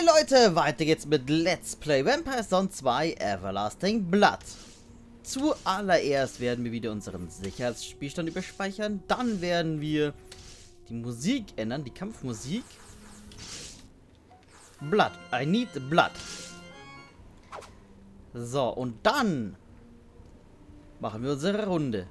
Hey Leute, weiter geht's mit Let's Play Vampire Zone 2 Everlasting Blood. Zuallererst werden wir wieder unseren Sicherheitsspielstand überspeichern. Dann werden wir die Musik ändern, die Kampfmusik. Blood, I need blood. So, und dann machen wir unsere Runde.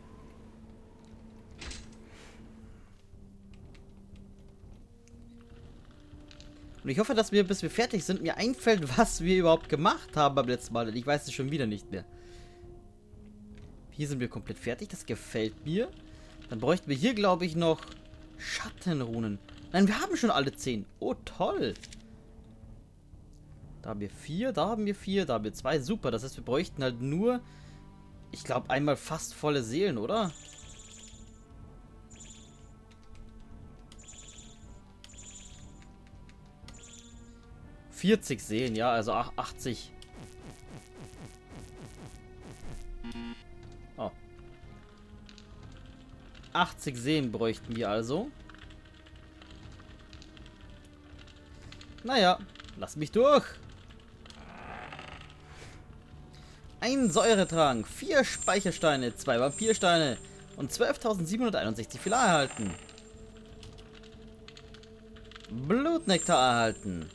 Und ich hoffe, dass wir, bis wir fertig sind, mir einfällt, was wir überhaupt gemacht haben beim letzten Mal. Denn ich weiß es schon wieder nicht mehr. Hier sind wir komplett fertig. Das gefällt mir. Dann bräuchten wir hier, glaube ich, noch Schattenrunen. Nein, wir haben schon alle 10. Oh, toll. Da haben wir 4, da haben wir 4, da haben wir 2. Super, das heißt, wir bräuchten halt nur, ich glaube, einmal fast volle Seelen, oder? ...40 Seelen, ja, also 80. Oh. 80 Seelen bräuchten wir also. Naja, lass mich durch. Ein Säuretrank, 4 Speichersteine, 2 Vampirsteine und 12.761 Filler erhalten. Blutnektar erhalten.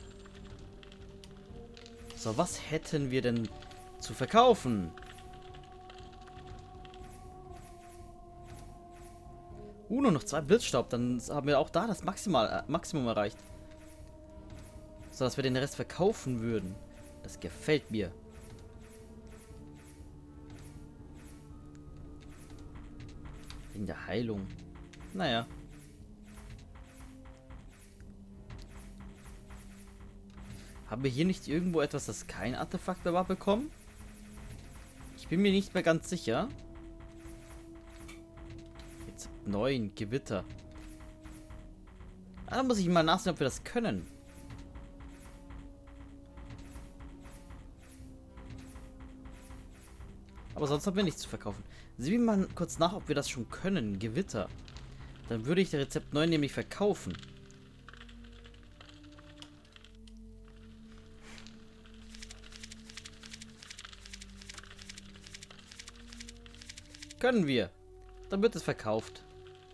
So, was hätten wir denn zu verkaufen? Nur noch 2 Blitzstaub, dann haben wir auch da das Maximum erreicht. So, dass wir den Rest verkaufen würden. Das gefällt mir. Wegen der Heilung. Naja. Haben wir hier nicht irgendwo etwas, das kein Artefakt war, bekommen? Ich bin mir nicht mehr ganz sicher. Jetzt 9 Gewitter. Da muss ich mal nachsehen, ob wir das können. Aber sonst haben wir nichts zu verkaufen. Sehen wir mal kurz nach, ob wir das schon können. Gewitter. Dann würde ich das Rezept 9 nämlich verkaufen. Können wir. Dann wird es verkauft.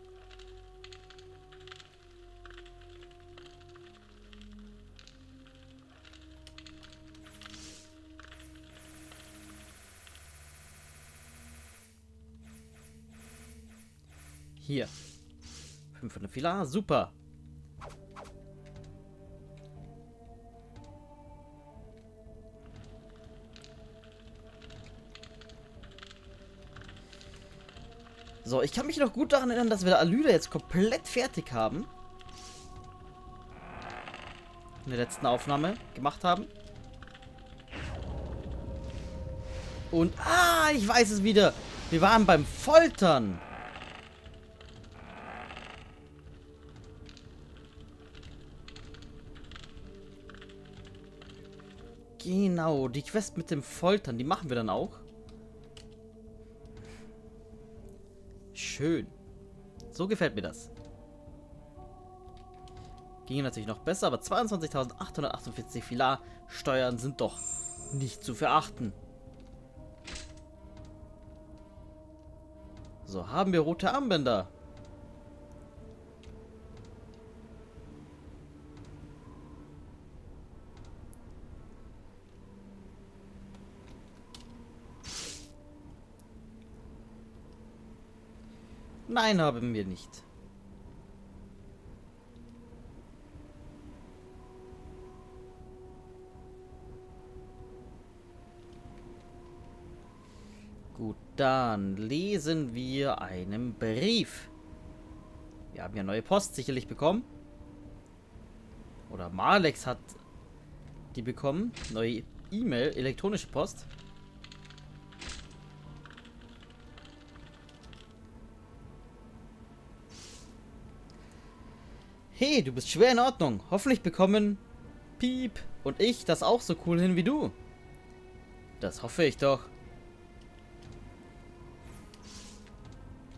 Hier. 500 Filler. Super. So, ich kann mich noch gut daran erinnern, dass wir Alyda jetzt komplett fertig haben. In der letzten Aufnahme gemacht haben. Und, ich weiß es wieder. Wir waren beim Foltern. Genau, die Quest mit dem Foltern, die machen wir dann auch. Schön. So gefällt mir das. Ginge natürlich noch besser, aber 22.848 Filar Steuern sind doch nicht zu verachten. So, haben wir rote Armbänder. Nein, haben wir nicht. Gut, dann lesen wir einen Brief. Wir haben ja neue Post sicherlich bekommen. Oder Malex hat die bekommen. Neue E-Mail, elektronische Post. Hey, du bist schwer in Ordnung. Hoffentlich bekommen Piep und ich das auch so cool hin wie du. Das hoffe ich doch.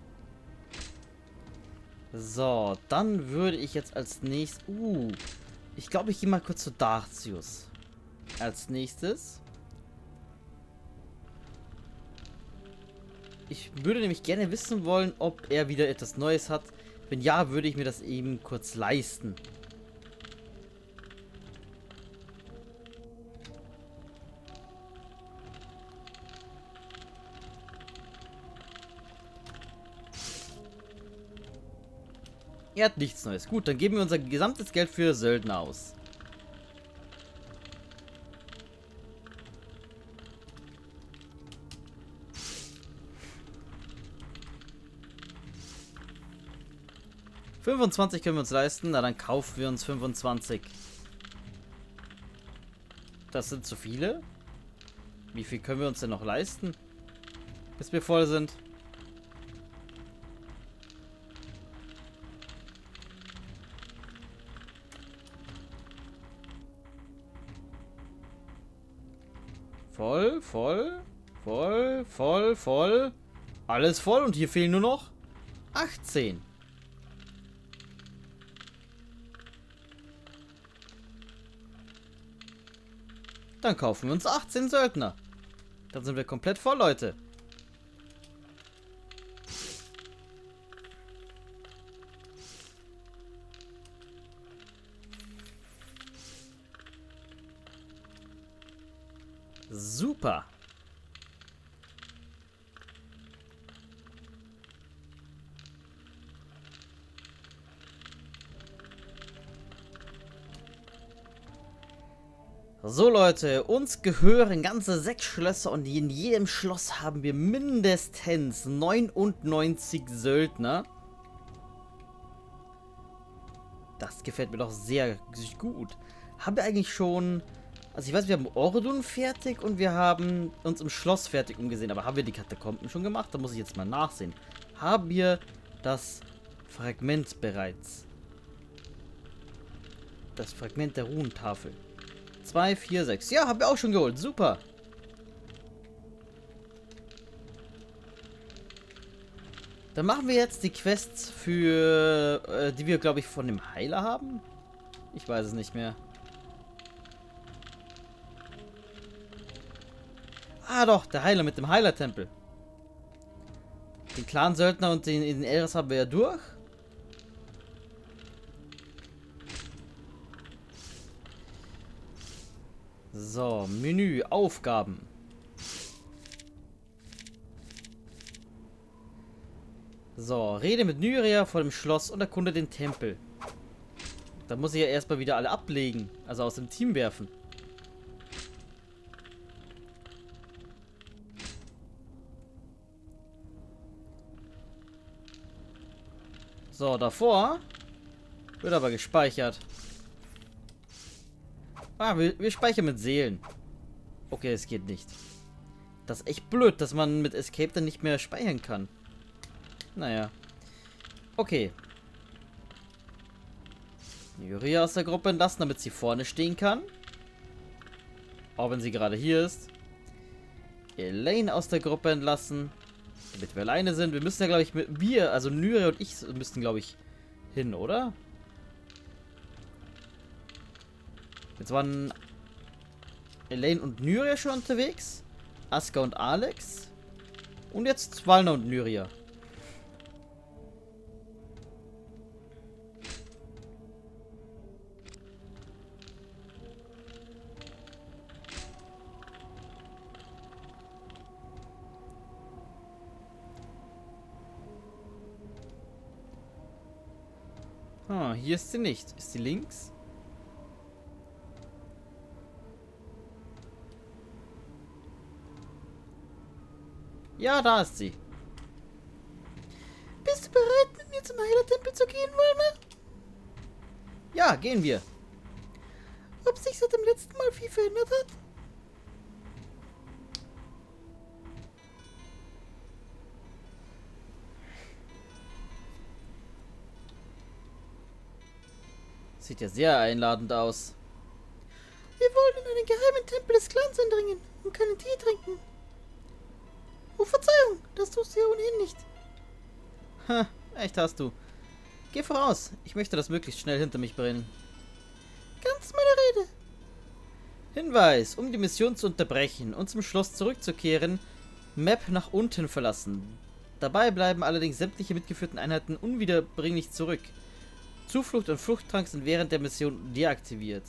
So, dann würde ich jetzt als nächstes... Ich glaube, ich gehe mal kurz zu Darcius. Als nächstes. Ich würde nämlich gerne wissen wollen, ob er wieder etwas Neues hat. Wenn ja, würde ich mir das eben kurz leisten. Er hat nichts Neues. Gut, dann geben wir unser gesamtes Geld für Söldner aus. $25 können wir uns leisten. Na, dann kaufen wir uns 25. Das sind zu viele. Wie viel können wir uns denn noch leisten? Bis wir voll sind. Voll, voll, voll, voll, voll. Alles voll und hier fehlen nur noch 18. Dann kaufen wir uns 18 Söldner. Dann sind wir komplett voll, Leute. Super. So Leute, uns gehören ganze 6 Schlösser und in jedem Schloss haben wir mindestens 99 Söldner. Das gefällt mir doch sehr gut. Haben wir eigentlich schon... Also ich weiß, wir haben Ordun fertig und wir haben uns im Schloss fertig umgesehen. Aber haben wir die Katakomben schon gemacht? Da muss ich jetzt mal nachsehen. Haben wir das Fragment bereits? Das Fragment der Runentafel. 2, 4, 6. Ja, haben wir auch schon geholt. Super. Dann machen wir jetzt die Quests für... die wir, glaube ich, von dem Heiler haben. Ich weiß es nicht mehr. Ah doch, der Heiler mit dem Heilertempel. Den Clan-Söldner und den Eris haben wir ja durch. So, Menü, Aufgaben. So, rede mit Nyria vor dem Schloss und erkunde den Tempel. Da muss ich ja erstmal wieder alle ablegen, also aus dem Team werfen. So, davor wird aber gespeichert. Ah, wir speichern mit Seelen. Okay, es geht nicht. Das ist echt blöd, dass man mit Escape dann nicht mehr speichern kann. Naja. Okay. Nyria aus der Gruppe entlassen, damit sie vorne stehen kann. Auch wenn sie gerade hier ist. Elaine aus der Gruppe entlassen. Damit wir alleine sind. Wir müssen ja, glaube ich, also Nyria und ich müssten, glaube ich, hin, oder? Jetzt waren Elaine und Nyria schon unterwegs. Aska und Alex. Und jetzt Walna und Nyria. Ah, hier ist sie nicht. Ist sie links? Ja, da ist sie. Bist du bereit, mit mir zum Heilertempel zu gehen, Walna? Ja, gehen wir. Ob sich seit dem letzten Mal viel verändert hat? Sieht ja sehr einladend aus. Wir wollen in einen geheimen Tempel des Clans eindringen und keinen Tee trinken. Oh, Verzeihung, das tust du ja ohnehin nicht. Ha, echt hast du. Geh voraus. Ich möchte das möglichst schnell hinter mich bringen. ganz meine Rede. Hinweis, um die Mission zu unterbrechen und zum Schloss zurückzukehren, Map nach unten verlassen. Dabei bleiben allerdings sämtliche mitgeführten Einheiten unwiederbringlich zurück. Zuflucht und Fluchttrank sind während der Mission deaktiviert.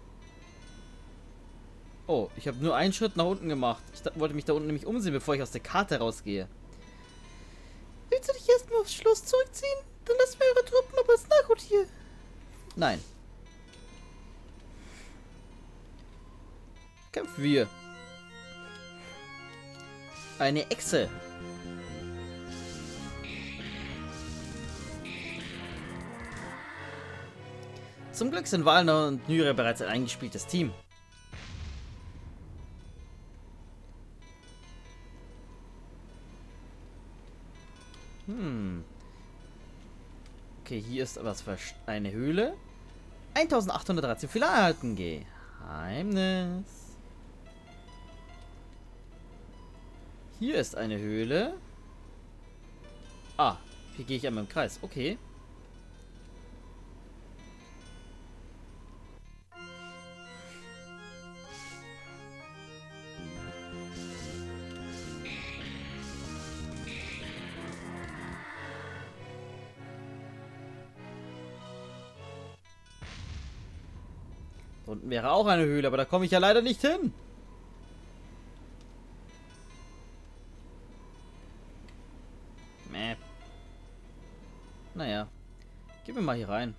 Oh, ich habe nur einen Schritt nach unten gemacht. Ich wollte mich da unten nämlich umsehen, bevor ich aus der Karte rausgehe. Willst du dich erstmal aufs Schloss zurückziehen? Dann lassen wir eure Truppen aber als Nachhut hier. Nein. Kämpfen wir. Eine Echse. Zum Glück sind Walner und Nyre bereits ein eingespieltes Team. Okay, hier ist was für eine Höhle. 1813 Fehler erhalten. Geheimnis. Hier ist eine Höhle. Ah, hier gehe ich einmal im Kreis. Okay. Da unten wäre auch eine Höhle, aber da komme ich ja leider nicht hin. Mäh. Naja. Gehen wir mal hier rein.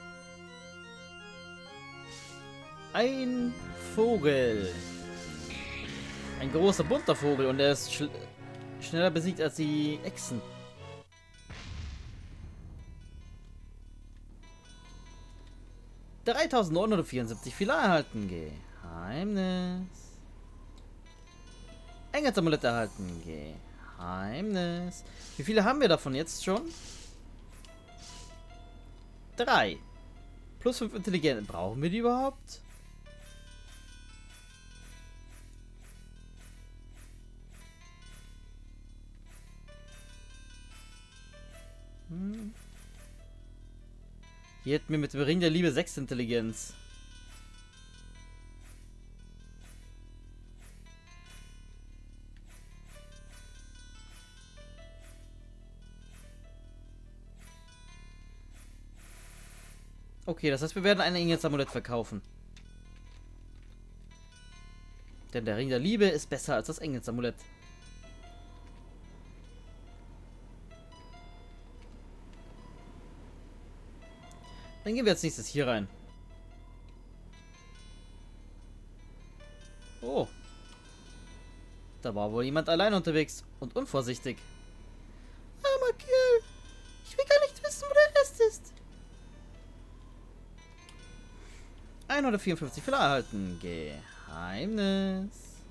Ein Vogel. Ein großer, bunter Vogel und er ist schneller besiegt als die Echsen. Der 3974 Fehler erhalten. Geheimnis. Engelsamulett erhalten. Geheimnis. Wie viele haben wir davon jetzt schon? 3. Plus 5 Intelligenz. Brauchen wir die überhaupt? Hier hätten wir mit dem Ring der Liebe 6 Intelligenz. Okay, das heißt, wir werden ein Engelsamulett verkaufen. Denn der Ring der Liebe ist besser als das Engelsamulett. Dann gehen wir als nächstes hier rein. Oh. Da war wohl jemand allein unterwegs und unvorsichtig. Armer Kerl. Ich will gar nicht wissen, wo der Rest ist. 154 Fehler erhalten. Geheimnis.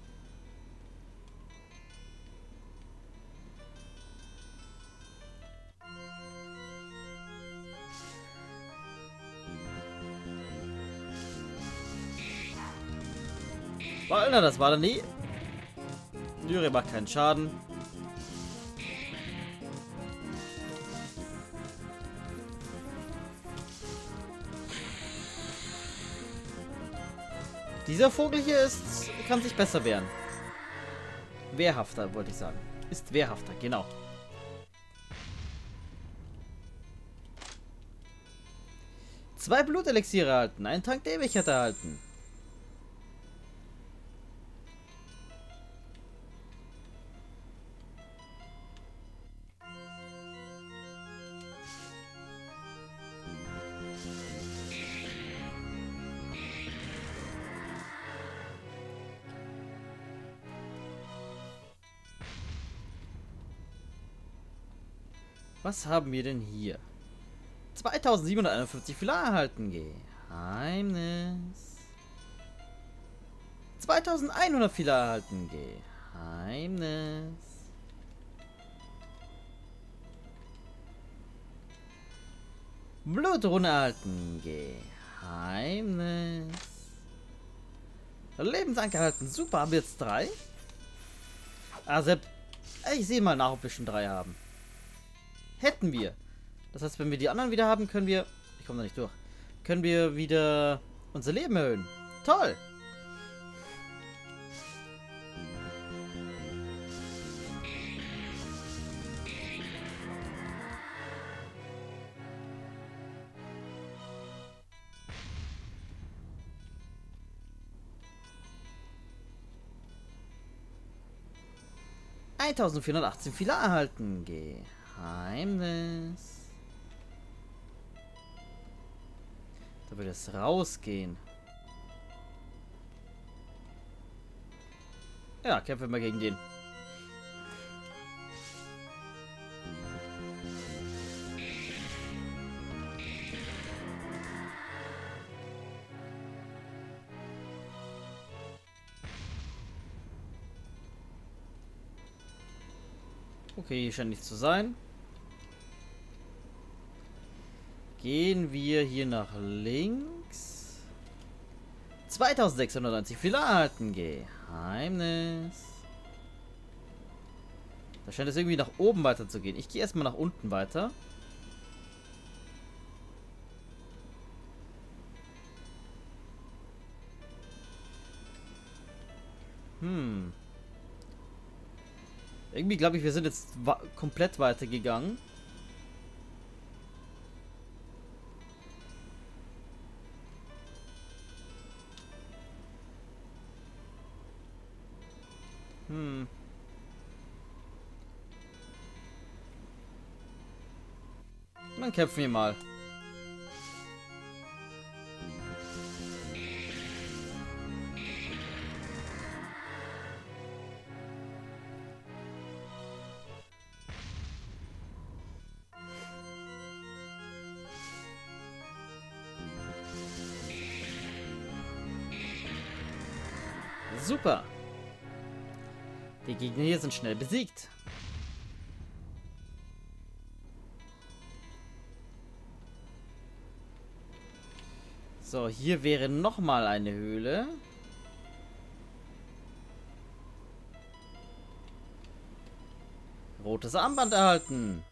Walner, das war da nie. Nyre macht keinen Schaden. Dieser Vogel hier kann sich besser wehren. Wehrhafter, wollte ich sagen. Ist wehrhafter, genau. Zwei Blutelixiere erhalten, einen Trank der Ewigkeit erhalten. Was haben wir denn hier? 2751 Fehler erhalten. Geheimnis. 2100 Fehler erhalten. Geheimnis. Blutrune erhalten. Geheimnis. Lebensanker erhalten. Super, haben wir jetzt 3? Also, ich sehe mal nach, ob wir schon 3 haben. Hätten wir. Das heißt, wenn wir die anderen wieder haben, können wir... Ich komme da nicht durch. Können wir wieder Unser Leben erhöhen. Toll. (1418) Fehler erhalten. Geheimnis. Da wird es rausgehen. Ja, kämpfen wir mal gegen den. Okay, hier scheint nichts zu sein. Gehen wir hier nach links. 2690 Fehler erhalten. Geheimnis. Da scheint es irgendwie nach oben weiter zu gehen. Ich gehe erstmal nach unten weiter. Irgendwie glaube ich, wir sind jetzt komplett weitergegangen. Dann kämpfen wir mal. Super. Die Gegner hier sind schnell besiegt. So, hier wäre noch mal eine Höhle. Rotes Armband erhalten.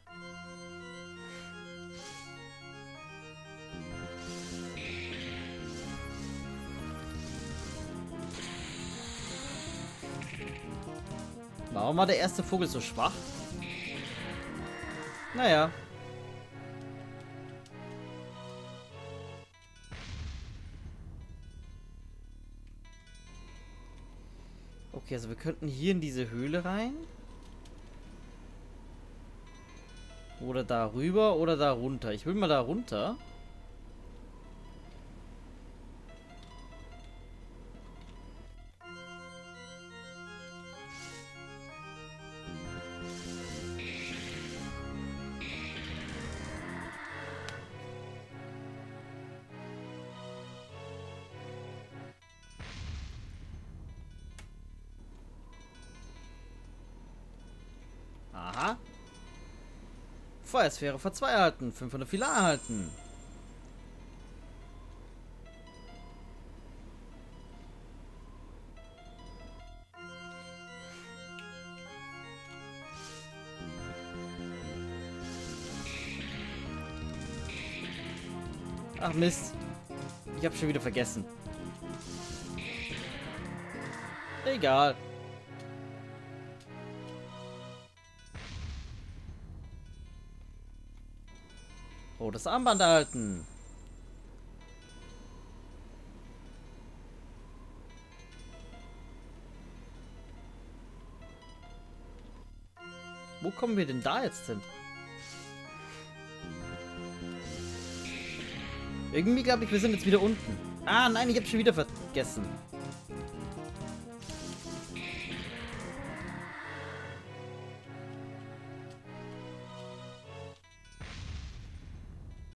Warum war der erste Vogel so schwach? Naja. Okay, also wir könnten hier in diese Höhle rein. Oder da rüber oder da runter. Ich will mal da runter. Aha. Feuersphäre vor 2 erhalten. 500 Fehler erhalten. Ach Mist. Ich habe schon wieder vergessen. Egal. Rotes Armband erhalten. Wo kommen wir denn da jetzt hin? Irgendwie glaube ich, wir sind jetzt wieder unten. Ah, nein, ich habe schon wieder vergessen.